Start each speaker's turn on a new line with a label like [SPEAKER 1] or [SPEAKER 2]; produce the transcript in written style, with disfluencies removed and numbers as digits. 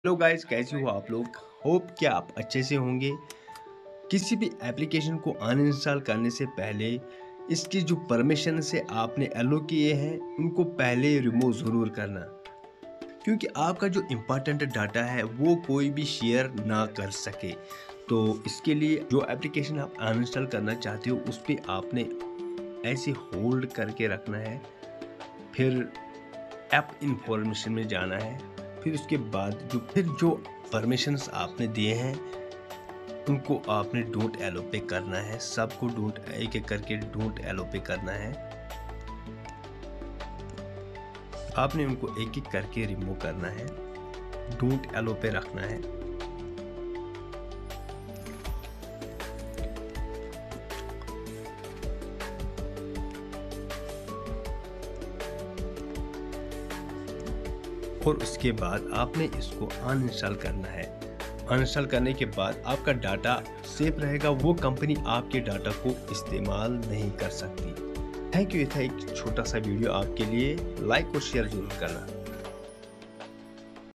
[SPEAKER 1] Hello guys, कैसे हो आप लोग। होप कि आप अच्छे से होंगे। किसी भी एप्लीकेशन को अनइंस्टॉल करने से पहले इसकी जो परमिशन से आपने अलो किए हैं उनको पहले रिमूव ज़रूर करना, क्योंकि आपका जो इम्पोर्टेंट डाटा है वो कोई भी शेयर ना कर सके। तो इसके लिए जो एप्लीकेशन आप अनइंस्टॉल करना चाहते हो उस पर आपने ऐसे होल्ड करके रखना है, फिर ऐप इंफॉर्मेशन में जाना है, फिर उसके बाद जो परमिशंस आपने दिए हैं उनको आपने डोंट एलो पे करना है। सबको डोंट एक एक करके डोंट एलो पे करना है। आपने उनको एक एक करके रिमूव करना है, डोंट एलो पे रखना है। और उसके बाद आपने इसको अनइंस्टॉल करना है। अनइंस्टॉल करने के बाद आपका डाटा सेफ रहेगा, वो कंपनी आपके डाटा को इस्तेमाल नहीं कर सकती। Thank you. ये था एक छोटा सा वीडियो आपके लिए। लाइक और शेयर जरूर करना।